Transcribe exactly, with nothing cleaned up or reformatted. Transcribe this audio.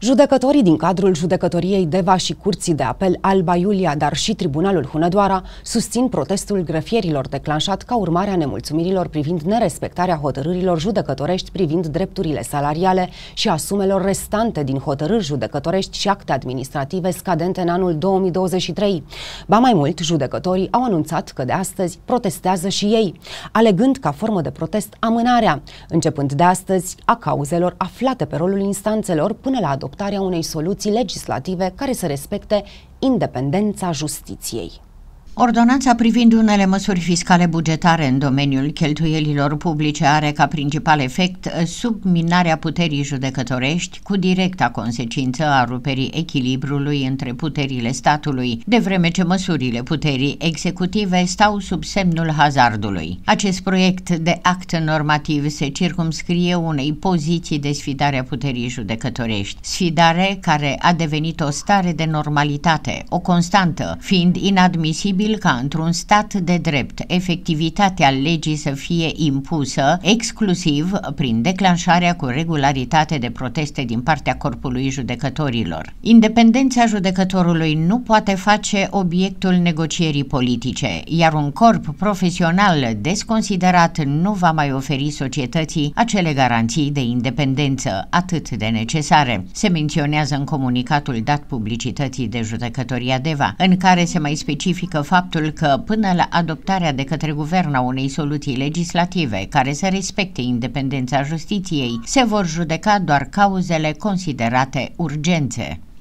Judecătorii din cadrul Judecătoriei Deva și Curții de Apel Alba Iulia, dar și Tribunalul Hunedoara, susțin protestul grefierilor declanșat ca urmare a nemulțumirilor privind nerespectarea hotărârilor judecătorești privind drepturile salariale și a sumelor restante din hotărâri judecătorești și acte administrative scadente în anul două mii douăzeci și trei. Ba mai mult, judecătorii au anunțat că de astăzi protestează și ei, alegând ca formă de protest amânarea, începând de astăzi, a cauzelor aflate pe rolul instanțelor până la adoptarea unei soluții legislative care să respecte independența justiției. Ordonanța privind unele măsuri fiscale bugetare în domeniul cheltuielilor publice are ca principal efect subminarea puterii judecătorești cu directa consecință a ruperii echilibrului între puterile statului, de vreme ce măsurile puterii executive stau sub semnul hazardului. Acest proiect de act normativ se circumscrie unei poziții de sfidare a puterii judecătorești, sfidare care a devenit o stare de normalitate, o constantă, fiind inadmisibil ca într-un stat de drept efectivitatea legii să fie impusă exclusiv prin declanșarea cu regularitate de proteste din partea corpului judecătorilor. Independența judecătorului nu poate face obiectul negocierii politice, iar un corp profesional desconsiderat nu va mai oferi societății acele garanții de independență atât de necesare, se menționează în comunicatul dat publicității de Judecătoria Deva, în care se mai specifică faptul că până la adoptarea de către guvern a unei soluții legislative care să respecte independența justiției, se vor judeca doar cauzele considerate urgențe.